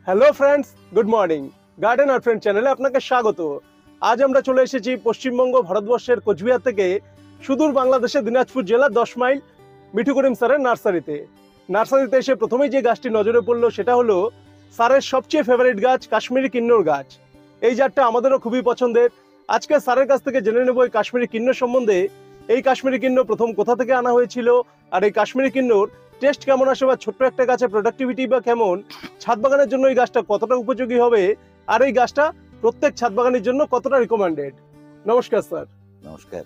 Hello friends, good morning. Garden আর friend চ্যানেলে আপনাকে স্বাগত। আজ আমরা চলে এসেছি পশ্চিমবঙ্গ ভারতবর্ষের কোচবিহার থেকে সুদূর বাংলাদেশের দিনাজপুর জেলার 10 মাইল মিঠু করিম স্যারের নার্সারিতে এসে প্রথমেই যে গাছটি নজরে পড়লো সেটা হলো স্যারের সবচেয়ে ফেভারিট গাছ কাশ্মীরি কিন্নর গাছ। এই জাতটা আমাদেরও খুবই পছন্দের। আজকে স্যারের কাছ থেকে জেনে নেব এই কাশ্মীরি কিন্নর সম্বন্ধে। এই কাশ্মীরি কিন্নর প্রথম কোথা থেকে আনা হয়েছিল, আর এই কাশ্মীরি কিন্নর টেস্ট কেমন আসে, বা ছোট্ট একটা গাছের প্রোডাক্টিভিটি বা কেমন, ছাদ বাগানের জন্য এই গাছটা কতটা উপযোগী হবে, আর এই গাছটা প্রত্যেক ছাদ বাগানের জন্য কতটা রিকমেন্ডেড। নমস্কার স্যার। নমস্কার।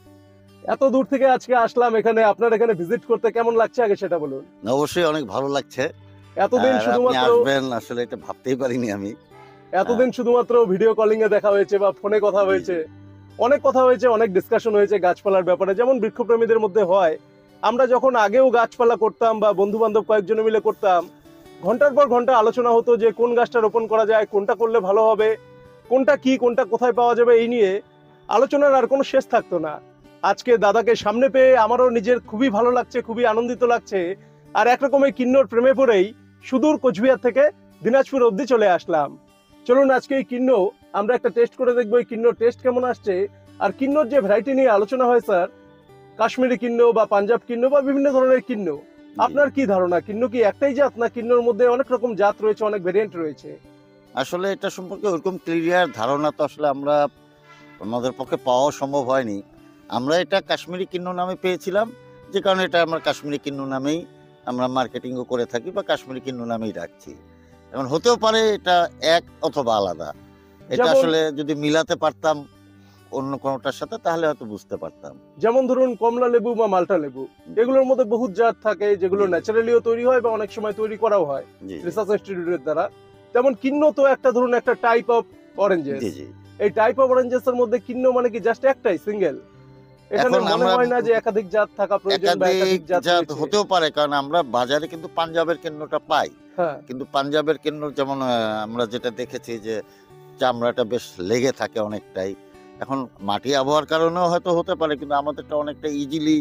এত দূর থেকে আজকে আসলাম এখানে, আপনার এখানে ভিজিট করতে কেমন লাগছে আগে সেটা বলুন। অবশ্যই অনেক ভালো লাগছে। এতদিন শুধুমাত্র আসবেন আসলে এটা ভাবতেই পারিনি আমি। এতদিন শুধুমাত্র ভিডিও কলিং এ দেখা হয়েছে বা ফোনে কথা হয়েছে, অনেক কথা হয়েছে, অনেক ডিসকাশন হয়েছে গাছপালার ব্যাপারে, যেমন বৃক্ষপ্রেমীদের মধ্যে হয়। আমরা যখন আগেও গাছপালা করতাম বা বন্ধু বান্ধব কয়েকজনে মিলে করতাম, ঘন্টার পর ঘন্টা আলোচনা হতো যে কোন গাছটা রোপণ করা যায়, কোনটা করলে ভালো হবে, কোনটা কি, কোনটা কোথায় পাওয়া যাবে, এই নিয়ে আলোচনার আর কোনো শেষ থাকতো না। আজকে দাদাকে সামনে পেয়ে আমারও নিজের খুবই ভালো লাগছে, খুবই আনন্দিত লাগছে। আর একরকমের কিন্নর প্রেমে পড়েই সুদূর কোচবিহার থেকে দিনাজপুর অবধি চলে আসলাম। চলুন আজকে এই কিন্ন আমরা একটা টেস্ট করে দেখবো, এই কিন্নর টেস্ট কেমন আসছে। আর কিন্নর যে ভ্যারাইটি নিয়ে আলোচনা হয় স্যার, কাশ্মীরি কিন্ন বা পাঞ্জাব কিন্ন বা বিভিন্ন ধরনের কিন্ন, আপনার কি ধারণা, কিন্ন কি একটাই জাত, না কিন্নর মধ্যে অনেক রকম জাত রয়েছে, অনেক ভেরিয়েন্ট রয়েছে? আসলে এটা সম্পর্কে ওরকম ক্লিয়ার ধারণা তো আসলে আমাদের পক্ষে পাওয়া সম্ভব হয়নি। আমরা এটা কাশ্মীরি কিন্ন নামে পেয়েছিলাম, যে কারণে এটা আমরা কাশ্মীরি কিন্ন নামেই আমরা মার্কেটিংও করে থাকি বা কাশ্মীরি কিন্ন নামেই রাখছি। এখন হতেও পারে এটা এক অথবা আলাদা। এটা আসলে যদি মিলাতে পারতাম অন্য কোনোটার সাথে তাহলে হয়তো বুঝতে পারতাম। যেমন ধরুন কমলা লেবু বা মাল্টা লেবু, এগুলোর মধ্যে বহুত জাত থাকে যেগুলো ন্যাচারালিও তৈরি হয় বা অনেক সময় তৈরি করাও হয় রিসার্চ ইনস্টিটিউটের দ্বারা। যেমন কিন্ন তো একটা ধরুন একটা টাইপ অফ অরেঞ্জেস। এই টাইপ অফ অরেঞ্জেস এর মধ্যে কিন্ন মানে কি জাস্ট একটাই সিঙ্গেল? এখানে মনে হয় না যে একাধিক জাত থাকা প্রয়োজন বা একাধিক জাত হতেও পারে, কারণ আমরা বাজারে কিন্তু পাঞ্জাবের কিন্নটা পাই। কিন্তু পাঞ্জাবের কিন্ন যেমন আমরা যেটা দেখেছি যে চামড়াটা বেশ লেগে থাকে অনেকটাই। এখন মাটি আবহাওয়ার কারণেও হয়তো হতে পারে, কিন্তু আমাদেরটা অনেকটা ইজিলি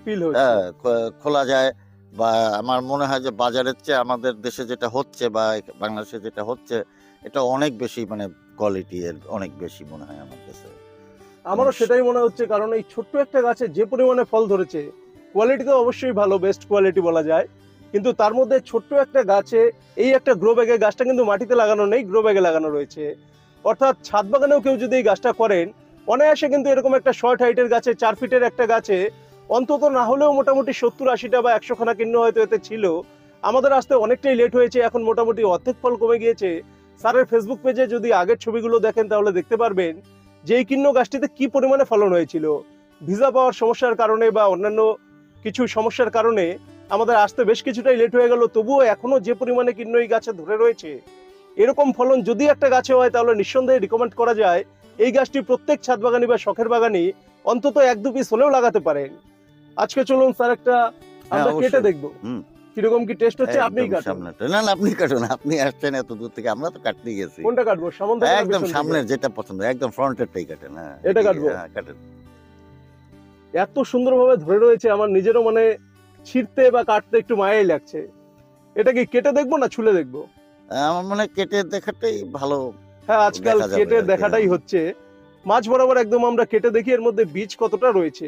খোলা যায়। বা আমার মনে হয় যে বাজারের চেয়ে আমাদের দেশে যেটা হচ্ছে বা বাংলাদেশে যেটা হচ্ছে এটা অনেক বেশি মানে কোয়ালিটি এর অনেক বেশি মনে হয় আমার কাছে। আমারও সেটাই মনে হচ্ছে, কারণ এই ছোট্ট একটা গাছে যে পরিমাণে ফল ধরেছে, কোয়ালিটি তো অবশ্যই ভালো, বেস্ট কোয়ালিটি বলা যায়। কিন্তু তার মধ্যে ছোট্ট একটা গাছে এই একটা গ্রো ব্যাগে, গাছটা কিন্তু মাটিতে লাগানো নেই, গ্রো ব্যাগে লাগানো রয়েছে। অর্থাৎ ছাদ বাগানেও কেউ যদি এই গাছটা করেন, অনায়াসে কিন্তু এরকম একটা শর্ট হাইটের গাছে, 4 ফিটের একটা গাছে অন্তত না হলেও মোটামুটি 70-80টা বা 100 খানা কিন্ন হয়তো এতে ছিল। আমাদের আসতে অনেকটাই লেট হয়েছে, এখন মোটামুটি অর্ধেক ফল কমে গিয়েছে। স্যারের ফেসবুক পেজে যদি আগের ছবিগুলো দেখেন তাহলে দেখতে পারবেন যে এই কিন্ন গাছটিতে কি পরিমাণে ফলন হয়েছিল। ভিজা পাওয়ার সমস্যার কারণে বা অন্যান্য কিছু সমস্যার কারণে আমাদের আসতে বেশ কিছুটাই লেট হয়ে গেল, তবুও এখনো যে পরিমাণে কিন্ন এই গাছে ধরে রয়েছে, এরকম ফলন যদি একটা গাছে হয় তাহলে নিঃসন্দেহে রিকমেন্ড করা যায় এই গাছটি প্রত্যেক ছাদ বাগানি বা শখের বাগানি অন্তত 1-2 পিস হলেও লাগাতে পারেন। আজকে চলুন স্যার একটা আমরা কেটে দেখবো কিরকম কি টেস্ট হচ্ছে। আপনিই কাটুন। না আপনি কাটুন, আপনি আসছেন এত দূর থেকে, আমরা তো কাটতে গেছি। কোনটা কাটবো? সামনে থেকে একদম সামনের যেটা পছন্দ, একদম ফ্রন্টেরটাই কাটেন। হ্যাঁ এটা কাটবো। হ্যাঁ কাটেন। এত সুন্দরভাবে ধরে রয়েছে, আমার নিজেরও মানে ছিঁড়তে বা কাটতে একটু মায়াই লাগছে। এটা কি কেটে দেখবো না ছুলে দেখবো? আমার মনে কেটে দেখাটাই ভালো। হ্যাঁ, আজকাল কেটে দেখাটাই হচ্ছে। মাঝ বরাবর একদম আমরা কেটে দেখি এর মধ্যে বীজ কতটা রয়েছে।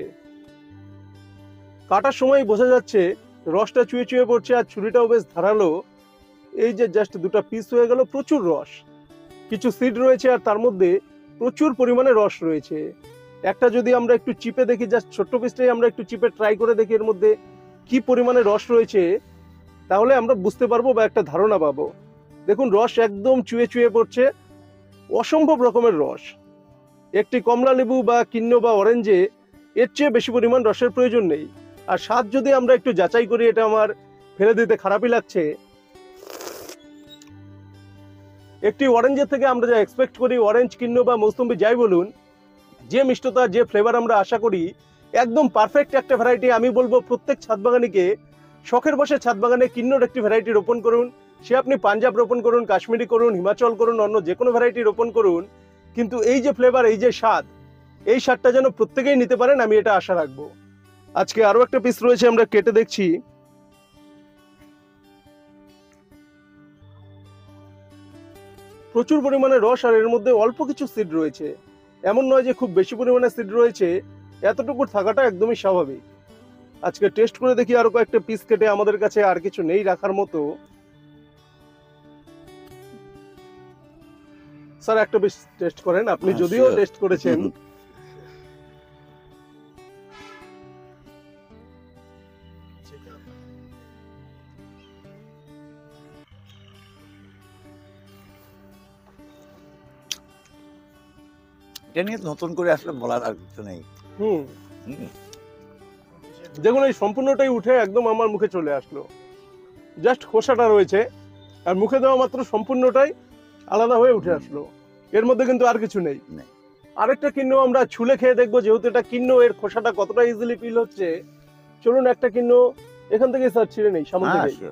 কাটার সময় বোঝা যাচ্ছে রসটা চুয়ে চুয়ে পড়ছে, আর ছুরিটাও বেশ ধারালো। এই যে জাস্ট 2টা পিস হয়ে গেল, প্রচুর রস, কিছু সিড রয়েছে আর তার মধ্যে প্রচুর পরিমাণে রস রয়েছে। একটা যদি আমরা একটু চিপে দেখি, জাস্ট ছোট্ট পিসটাই আমরা একটু চিপে ট্রাই করে দেখি এর মধ্যে কি পরিমাণে রস রয়েছে, তাহলে আমরা বুঝতে পারবো বা একটা ধারণা পাবো। দেখুন রস একদম চুয়ে চুয়ে পড়ছে, অসম্ভব রকমের রস। একটি কমলা লেবু বা কিন্ন বা অরেঞ্জে এর চেয়ে বেশি পরিমাণ রসের প্রয়োজন নেই। আর স্বাদ যদি আমরা একটু যাচাই করি, এটা আমার ফেলে দিতে খারাপই লাগছে। একটি অরেঞ্জের থেকে আমরা যা এক্সপেক্ট করি, অরেঞ্জ কিন্ন বা মৌসুম্বি যাই বলুন, যে মিষ্টতা যে ফ্লেভার আমরা আশা করি, একদম পারফেক্ট একটা ভ্যারাইটি। আমি বলবো প্রত্যেক ছাদ বাগানিকে শখের বসে ছাদ বাগানে কিন্নর একটি ভ্যারাইটি রোপণ করুন। সে আপনি পাঞ্জাব রোপণ করুন, কাশ্মীরি করুন, হিমাচল করুন, অন্য যে কোনো ভ্যারাইটি রোপণ করুন, কিন্তু এই যে ফ্লেভার, এই যে স্বাদ, এই স্বাদটা যেন প্রত্যেকেই নিতে পারেন, আমি এটা আশা রাখবো। আজকে আরো একটা পিস রয়েছে, আমরা কেটে দেখছি। প্রচুর পরিমাণে রস, আর এর মধ্যে অল্প কিছু সিড রয়েছে, এমন নয় যে খুব বেশি পরিমাণে সিড রয়েছে, এতটুকু থাকাটা একদমই স্বাভাবিক। আজকে টেস্ট করে দেখি আরো কয়েকটা পিস কেটে, আমাদের কাছে আর কিছু নেই রাখার মতো। স্যার একটা পিস টেস্ট করেন, আপনি যদিও টেস্ট করেছেন। এটা নিয়ে নতুন করে আসলে বলার আর কিছু নেই। দেখুন এই সম্পূর্ণটাই উঠে একদম আমার মুখে চলে আসলো, জাস্ট খোসাটা রয়েছে আর মুখে দেওয়া মাত্র সম্পূর্ণটাই আলাদা হয়ে উঠে আসলো, এর মধ্যে কিন্তু আর কিছু নেই। আরেকটা কিন্নৌ আমরা ছুলে খেয়ে দেখবো, যেহেতু এটা কিন্নৌ, এর খোসাটা কতটা ইজিলি পিল হচ্ছে। চলুন একটা কিন্নৌ এখান থেকে স্যার ছিঁড়ে নেই সামনে থেকে।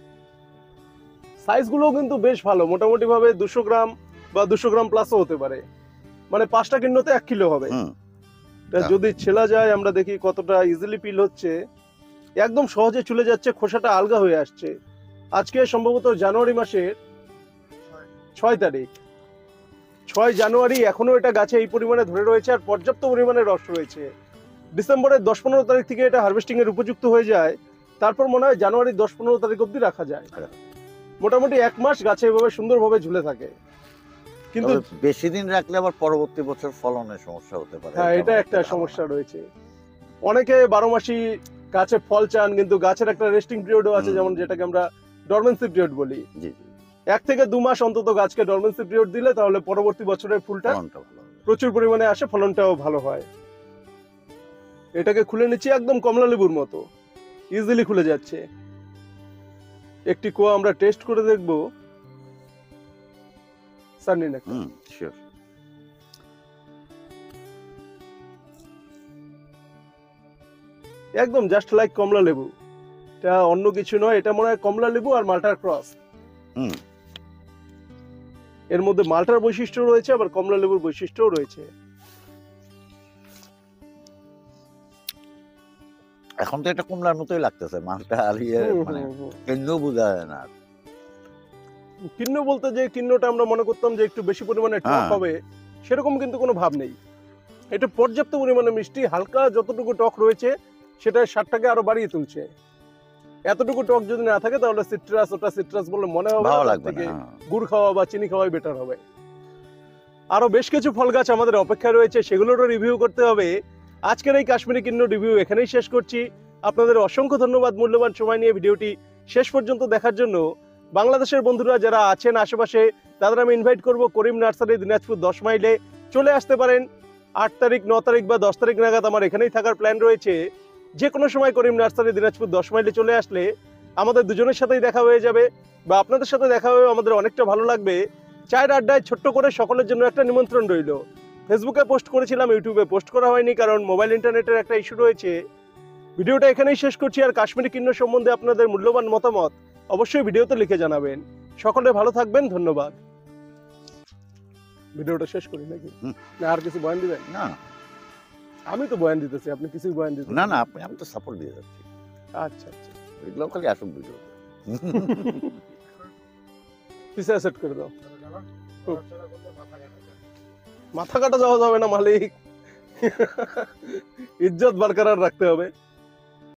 সাইজ গুলো কিন্তু বেশ ভালো, মোটামুটি ভাবে 200 গ্রাম বা 200 গ্রাম প্লাসও হতে পারে, মানে 5টা কিন্নৌতে 1 কিলো হবে। যদি ছেলা যায় আমরা দেখি কতটা ইজিলি পিল হচ্ছে, একদম সহজে চলে যাচ্ছে, খোসাটা আলগা হয়ে আসছে। আজকে সম্ভবত জানুয়ারি মাসের 6 তারিখ, 6 জানুয়ারি, এখনো এটা গাছে এই পরিমাণে ধরে রয়েছে আর পর্যাপ্ত পরিমাণে রস রয়েছে। ডিসেম্বরের 10-15 তারিখ থেকে এটা হারভেস্টিং এর উপযুক্ত হয়ে যায়, তারপর মনে হয় জানুয়ারির 10-15 তারিখ অবধি রাখা যায়। মোটামুটি 1 মাস গাছে এভাবে সুন্দরভাবে ঝুলে থাকে। কিন্তু বেশি দিন রাখলে আবার পরবর্তী বছর ফলনের সমস্যা হতে পারে। হ্যাঁ, এটা একটা সমস্যা রয়েছে। অনেকে 12 মাসই গাছে ফল চান, কিন্তু গাছের একটা রেস্টিং পিরিয়ডও আছে, যেমন যেটাকে আমরা ডরমেন্সি পিরিয়ড বলি। 1 থেকে 2 মাস অন্তত গাছকে ডরমেন্সি পিরিয়ড দিলে তাহলে পরবর্তী বছরের ফুলটা প্রচুর পরিমাণে আসে, ফলনটাও ভালো হয়। এটাকে খুলে নিচ্ছি, একদম কমলা লেবুর মতো ইজিলি খুলে যাচ্ছে। একটি কোয়া আমরা টেস্ট করে দেখব। স্যার নিন একটা। শিওর। একদম জাস্ট লাইক কমলা লেবু, এটা অন্য কিছু নয়, এটা মনে হয় কমলা লেবু আর মাল্টার ক্রস। এর মধ্যে মাল্টার বৈশিষ্ট্য রয়েছে, আবার কমলা লেবুর বৈশিষ্ট্যও রয়েছে। এখন তো এটা কমলার মতোই লাগতেছে, মালটা আর মানে কিন্নৌ বোঝা যায় না। কিন্নৌ বলতে যে কিন্নৌটা আমরা মনে করতাম যে একটু বেশি পরিমাণে টক হবে, সেরকম কিন্তু কোনো ভাব নেই। এটা পর্যাপ্ত পরিমাণে মিষ্টি, হালকা যতটুকু টক রয়েছে সেটা স্বাদটাকে আরো বাড়িয়ে তুলছে। এতটুকু টক যদি না থাকে তাহলে সিট্রাস, ওটা সিট্রাস বলে মনে হবে, ভালো লাগবে না। গুড় খাওয়া বা চিনি খাওয়াই বেটার হবে। আরো বেশ কিছু ফল গাছ আমাদের অপেক্ষায় রয়েছে, সেগুলোরও রিভিউ করতে হবে। আজকের এই কাশ্মীরি কিন্নৌ রিভিউ এখানেই শেষ করছি। আপনাদের অসংখ্য ধন্যবাদ মূল্যবান সময় নিয়ে ভিডিওটি শেষ পর্যন্ত দেখার জন্য। বাংলাদেশের বন্ধুরা যারা আছেন আশেপাশে, তাদের আমি ইনভাইট করব করিম নার্সারি, দিনাজপুর 10 মাইলে চলে আসতে পারেন। 8 তারিখ, 9 তারিখ বা 10 তারিখ নাগাদ আমার এখানেই থাকার প্ল্যান রয়েছে। যে কোনো সময় করিম নার্সারি, দিনাজপুর 10 মাইলে চলে আসলে আমাদের দুজনের সাথেই দেখা হয়ে যাবে, বা আপনাদের সাথে দেখা হয়ে আমাদের অনেকটা ভালো লাগবে। চায়ের আড্ডায় ছোট্ট করে সকলের জন্য একটা নিমন্ত্রণ রইল। ফেসবুকে পোস্ট করেছিলাম, ইউটিউবে পোস্ট করা হয়নি, কারণ মোবাইল ইন্টারনেটের একটা ইস্যু রয়েছে। ভিডিওটা এখানেই শেষ করছি, আর কাশ্মীরি কিন্নৌ সম্বন্ধে আপনাদের মূল্যবান মতামত অবশ্যই ভিডিওতে লিখে জানাবেন। সকলে ভালো থাকবেন, ধন্যবাদ। ভিডিওটা শেষ করি নাকি, না আর কিছু বয়ান দিবেন? না, আমি তো বয়ান দিতেছি, আপনি কিছু বয়ান দিতেছেন না। না, আমি তো সাপোর্ট দিয়ে যাচ্ছি। আচ্ছা আচ্ছা, এগুলো খালি আসুক ভিডিও, পিছে সেট করে দাও। মাথা কাটা যাওয়া যাবে না মালিক, ইজ্জত বরকরার রাখতে হবে।